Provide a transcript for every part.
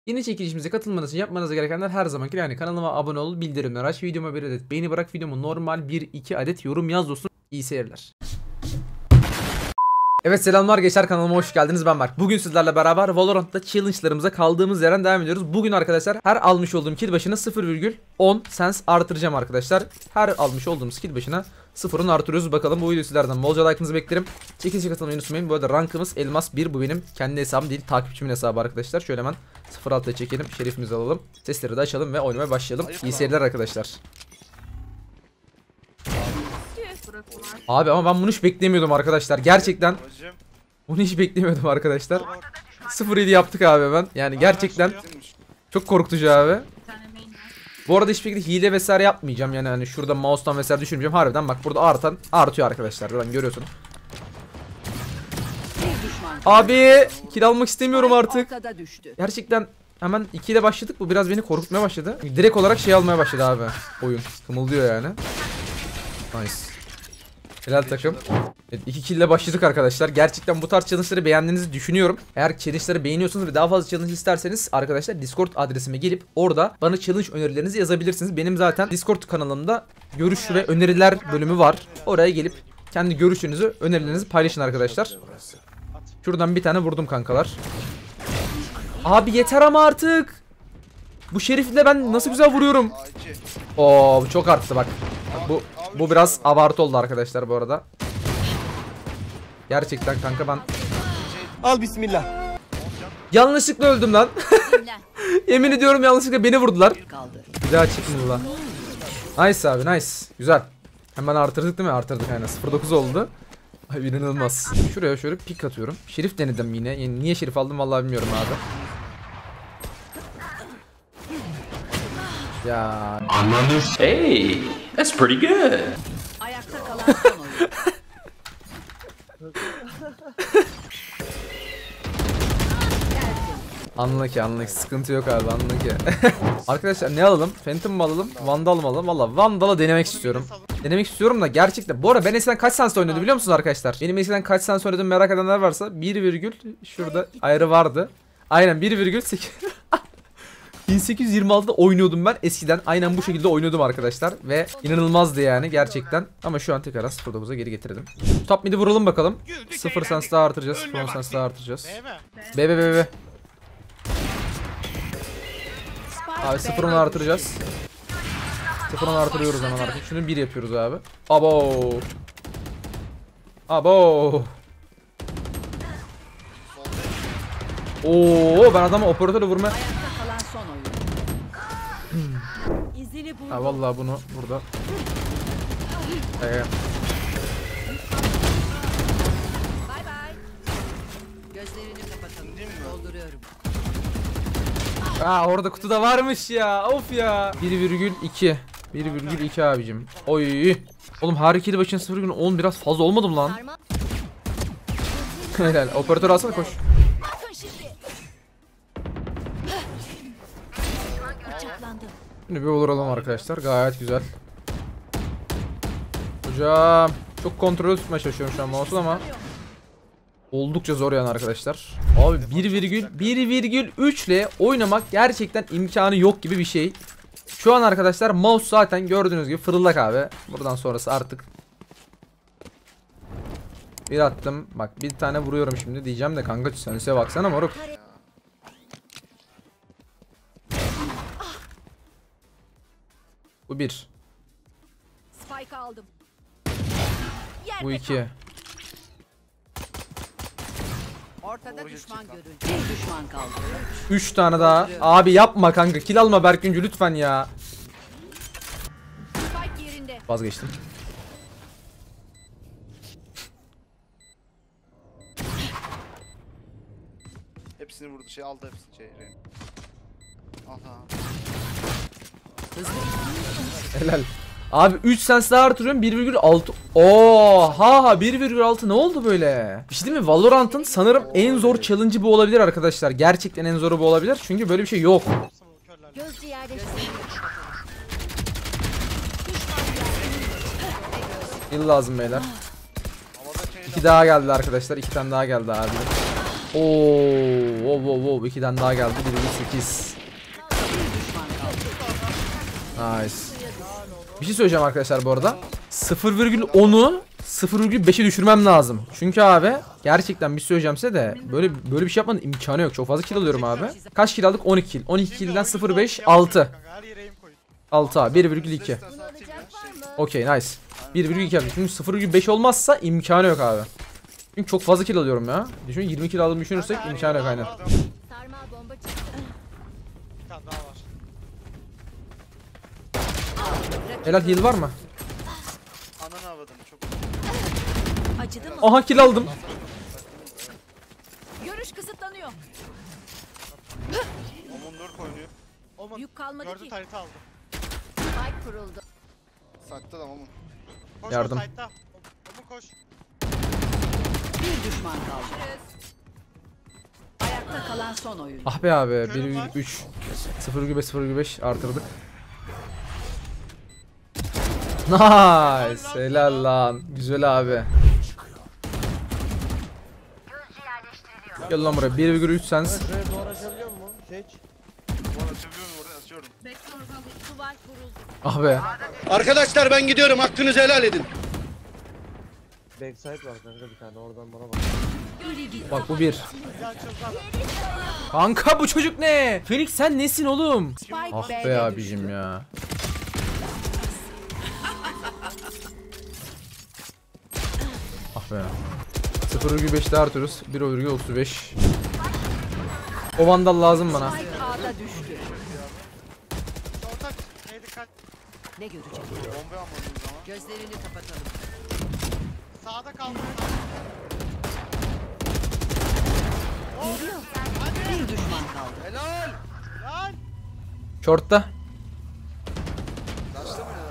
Yeni çekilişimize katılmanız için yapmanız gerekenler her zamanki yani kanalıma abone ol, bildirimleri aç, videoma bir adet beğeni bırak, videoma normal 1-2 adet yorum yaz dostum. İyi seyirler. Evet selamlar gençler, kanalıma hoş geldiniz, ben Berk. Bugün sizlerle beraber Valorant'ta challenge'larımıza kaldığımız yerden devam ediyoruz. Bugün arkadaşlar her almış olduğum kill başına 0,10 cents artıracağım arkadaşlar. Her almış olduğumuz kill başına 0'ını artırıyoruz. Bakalım bu videoyu sizlerden bolca like'ınızı beklerim. Çekilişe katılmayı unutmayın. Bu arada rankımız elmas 1, bu benim kendi hesabım değil, takipçimin hesabı arkadaşlar. Şöyle hemen 0.6'ya çekelim, şerifimizi alalım, sesleri de açalım ve oynamaya başlayalım. İyi seyirler arkadaşlar. Abi ama ben bunu hiç beklemiyordum arkadaşlar. Gerçekten bunu hiç beklemiyordum arkadaşlar. 0-7 yaptık abi ben. Yani gerçekten çok korkutucu abi. Bu arada hiçbir şekilde hile vesaire yapmayacağım. Yani hani şurada mouse'tan vesaire düşürmeyeceğim. Harbiden bak burada artıyor arkadaşlar. Buradan görüyorsun. Abi kill almak istemiyorum artık. Gerçekten hemen 2 ile başladık. Bu biraz beni korkutmaya başladı. Direkt olarak şey almaya başladı abi. Oyun kımıldıyor yani. Nice. Helal takım. Evet, 2 kill ile başladık arkadaşlar. Gerçekten bu tarz challenge'ları beğendiğinizi düşünüyorum. Eğer challenge'ları beğeniyorsanız ve daha fazla challenge isterseniz arkadaşlar Discord adresime gelip orada bana challenge önerilerinizi yazabilirsiniz. Benim zaten Discord kanalımda görüş ve öneriler bölümü var. Oraya gelip kendi görüşünüzü, önerilerinizi paylaşın arkadaşlar. Şuradan bir tane vurdum kankalar. Abi yeter ama artık. Bu şerifle ben nasıl güzel vuruyorum. Oo çok arttı bak. Bu biraz abartı oldu arkadaşlar bu arada. Gerçekten kanka ben... Al bismillah. Yanlışlıkla öldüm lan. Yemin ediyorum yanlışlıkla beni vurdular. Bir daha çıkmadı lan. Nice abi, nice. Güzel. Hemen artırdık değil mi? Artırdık aynen. 0.9 oldu. Ay inanılmaz. Şuraya şöyle pik atıyorum. Şerif denedim yine. Yani niye şerif aldım vallahi bilmiyorum abi. Ya. Anladım. Hey, that's pretty good. Ayakta kalan son oyun. Anlık sıkıntı yok abi, anlık. Arkadaşlar ne alalım? Phantom mu alalım? Vandal mı alalım? Valla Vandal'a denemek istiyorum. Denemek istiyorum da gerçekten. Bu arada ben eskiden kaç sens oynadım biliyor musunuz arkadaşlar? Benim eskiden kaç sens oynadım merak edenler varsa 1, şurada ayrı vardı. Aynen 1,8 1826'da oynuyordum ben eskiden. Aynen bu şekilde oynuyordum arkadaşlar. Ve inanılmazdı yani gerçekten. Ama şu an tekrar 0.9'a geri getirdim. Top mid'i vuralım bakalım. 0 sens daha artıracağız. 0 sens daha artıracağız. B. Abi 0'ını artıracağız. 0'ını artırıyoruz hemen artık. Şunu 1 yapıyoruz abi. Abo. Oo ben adamı operatörle vurma. Ha vallahi bunu burada. Bay bay. Gözlerini kapatalım. Dolduruyorum. Aa orada kutuda varmış ya. Of ya. 1,2. 1,2 abicim. Oy. Oğlum her kill başına 0,10 biraz fazla olmadı mı lan? Helal. Operatör alsana koş. Şimdi bir vuralım arkadaşlar. Gayet güzel. Hocam çok kontrolü tutmaya çalışıyorum şu an mouse'u ama oldukça zor yani arkadaşlar. Abi 1,3 ile oynamak gerçekten imkanı yok gibi bir şey. Şu an arkadaşlar mouse zaten gördüğünüz gibi fırıldak abi. Buradan sonrası artık. Bir attım. Bak bir tane vuruyorum şimdi diyeceğim de kanka sense baksana moruk. Bu 1. Spike aldım. Bu 2. Ortada düşman görüldü. Bir düşman kaldı. 3 tane daha. Abi yapma kanka. Kill alma Berküncü lütfen ya. Spike yerinde. Vazgeçtim. Hepsini vurdu, aldı hepsini Aha. Helal. Abi 3 sens daha artırıyorum 1,6. Oha 1,6 ne oldu böyle? Bir şey değil mi? Valorant'ın sanırım en zor challenge'ı bu olabilir arkadaşlar. Gerçekten en zoru bu olabilir. Çünkü böyle bir şey yok. Göz yerleştirdi. Yıl lazım beyler. 2 daha geldi arkadaşlar. 2 tane daha geldi abi. Wow. 2'den daha geldi. 1,8. Nice. Bir şey söyleyeceğim arkadaşlar bu arada. 0,10'u 0,5'e düşürmem lazım. Çünkü abi gerçekten bir şey söyleyeceğim size de böyle bir şey yapmanın imkanı yok. Çok fazla kill alıyorum abi. Kaç kill aldık? 12 kill. 12 kill'den 0,5 6. 6 abi 1,2. Okey nice. 1,2 yaptım. Çünkü 0,5 olmazsa imkanı yok abi. Çünkü çok fazla kill alıyorum ya. Düşün 20 kill aldığımı düşünürsek imkanı yok aynen. Sarmal bomba çıktı. Bir tane daha var. Helal heal var mı? Ananı avladım çok. Acıdı mı? Aha kill aldım. Görüş kısıtlanıyor. Omon 4 oynuyor. Omun Yük kalmadı gördü ki. tarihte aldı. Spike kuruldu. Sakta da Omon. Koş Yardım. koş side'da. Omun koş. Bir düşman kaldı. Ayakta kalan son oyun. Ah be abi 1,3. 0,5 artırdık. Nice. Helal lan. Güzel abi. Gel lan buraya 1,3 sens. Bu an açabiliyorum orada açıyorum. Duvar kuruldu. Ah be. Arkadaşlar ben gidiyorum. Hakkınızı helal edin. Backside var kanka bir tane oradan bana bak. Bak bu bir. Güzel çıldı adam. Kanka bu çocuk ne? Felix sen nesin oğlum? Spike Ah B'de be düştü. abicim ya. Ah be. 0,5'te artıyoruz. 1,35. O vandal lazım bana. Spike A'da düştü. Ortak. Neye dikkat. Ne görecek? Bombayı almadığım zaman. Gözlerini kapatalım. Sağda kaldı. Bir düşman kaldı. Helal. Lan. Short'ta. Kaçta mı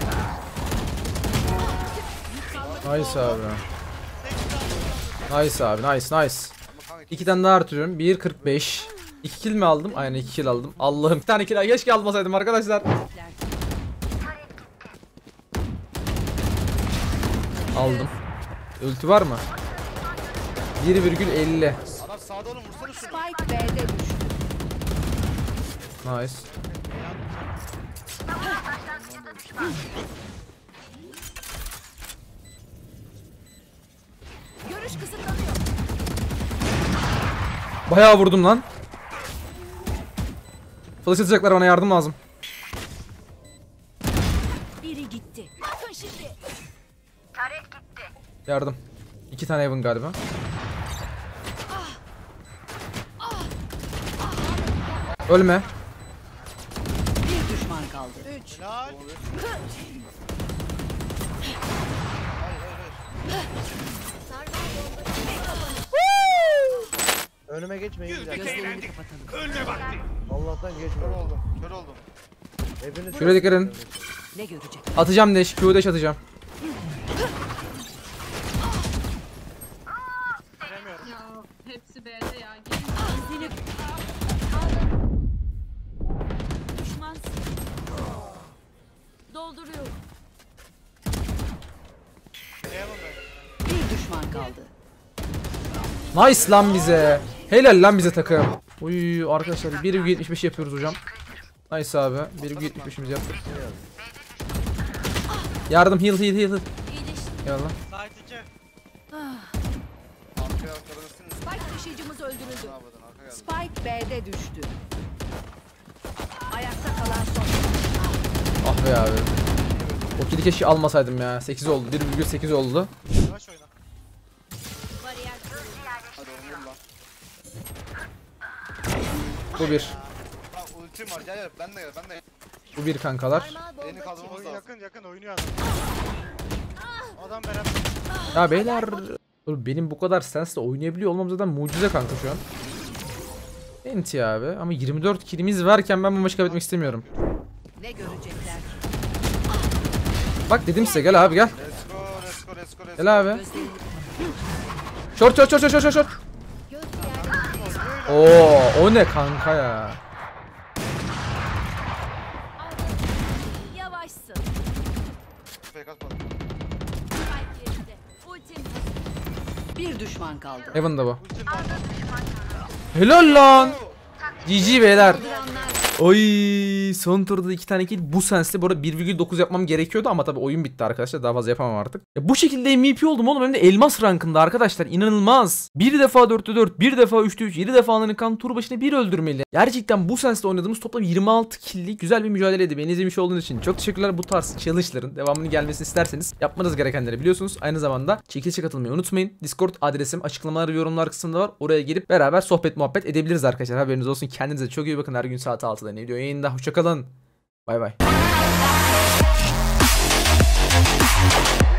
Nice abi. Nice abi nice. Ama kanka 2 tane daha artırıyorum. 1,45. 2 kill mi aldım? Aynen 2 kill aldım. Allah'ım bir tane kill keşke almasaydım arkadaşlar. Aldım. Ulti var mı? 1,50. adam sağda oğlum vursana şunu. Spike B'de düştü. Nice. Görüş kısıtlanıyor. Bayağı vurdum lan. Flash atacaklar, bana yardım lazım. Biri gitti. Bakın şimdi. Yardım. 2 tane Heaven galiba. Ölme. Bir düşman kaldı. 3. Helal. Önüme geçmeyin bir dakika. Gözlerini kapatalım. Allah'tan Kör geçme. oldum. Kör oldum. Hepiniz Şuraya dikkat edin. Ne görecek? Atacağım dash. Q dash atacağım. Giremiyorum. Ya hepsi B'de ya. Gelin. İzini Düşman. Dolduruyorum. Giremem ben. bir düşman kaldı. Nice lan bize. Helal lan bize takım. Uy arkadaşlar 1,75 yapıyoruz hocam. Nice abi. 1,75'imizi yaptık. Yardım heal. Eyvallah. Side 2. Arkaya arkadanısın. Spike taşıyıcımız öldürüldü. Ne yapmadın? Arka geldi. Spike B'de düştü. Ayakta kalan son. Ah be abi. O kili keşke almasaydım ya. 8 oldu. 1,8 oldu. Yavaş oyna. Bariyer kuruldu. Hadi oğlum lan. Bu bir. Ha ultim var. Gel ben de gel. Bu bir kankalar. Sarmal Elini bomba kaldırmamız Oyun lazım. yakın oynuyor adam. Adam beraber. Ya beyler. Oğlum benim bu kadar sensle oynayabiliyor olmam zaten mucize kanka şu an. Enti abi ama 24 kilimiz varken ben bu maçı kaybetmek istemiyorum. Ne görecekler? Bak dedim size, gel abi gel. Let's go. Gel abi. Gözlerini Short. göz yerde. Oo, o ne kanka ya. Yavaşsın. Fake atmadım. Spike yerinde. Ultim. Bir düşman kaldı. Heaven'da bu. Ultim var. Helal lan. GG beyler. Saldıranlar Oy, son turda 2 tane kill bu sensli. Bu arada 1,9 yapmam gerekiyordu ama tabii oyun bitti arkadaşlar. Daha fazla yapamam artık. Ya bu şekilde MVP oldum oğlum. Hem de elmas rankında arkadaşlar. İnanılmaz. Bir defa 4'te 4, bir defa 3'te 3, 7 defa Ananikan tur başına 1 öldürmeli. Gerçekten bu sensle oynadığımız toplam 26 kill'lik güzel bir mücadeleydi. Beni izlemiş olduğunuz için çok teşekkürler. Bu tarz challenge'ların devamını gelmesini isterseniz yapmanız gerekenleri biliyorsunuz. Aynı zamanda çekilişe katılmayı unutmayın. Discord adresim açıklamalar ve yorumlar kısmında var. Oraya gelip beraber sohbet muhabbet edebiliriz arkadaşlar. Haberiniz olsun. Kendinize çok iyi bakın. Her gün saat 6'da ne diyor yayında. Hoşçakalın. Bay bay.